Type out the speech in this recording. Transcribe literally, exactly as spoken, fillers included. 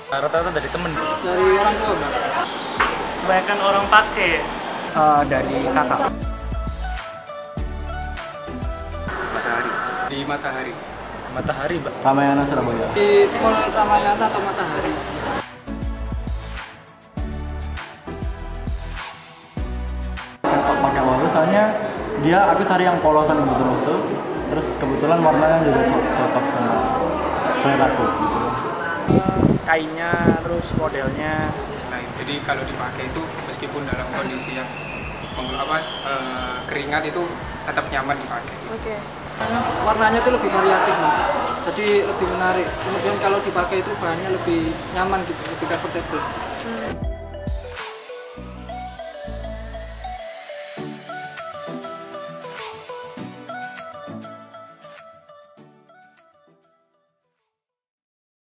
Rata-rata dari temen. Dari orang tua, Mbak. Kebanyakan orang pakai. Uh, dari kakak. Matahari. Di Matahari. Matahari, Mbak. Ramayana Surabaya. Di Mall Ramayana atau Matahari. Kok pakai walu soalnya dia aku cari yang polosan gitu mas tuh. Terus kebetulan warnanya juga cocok sama selera aku. Kainnya, terus modelnya. Nah, jadi kalau dipakai itu meskipun dalam kondisi yang meng- apa, eh, keringat itu tetap nyaman dipakai. Oke. Karena warnanya itu lebih variatif, Mbak. Jadi lebih menarik. Kemudian kalau dipakai itu bahannya lebih nyaman gitu, lebih comfortable. Hmm.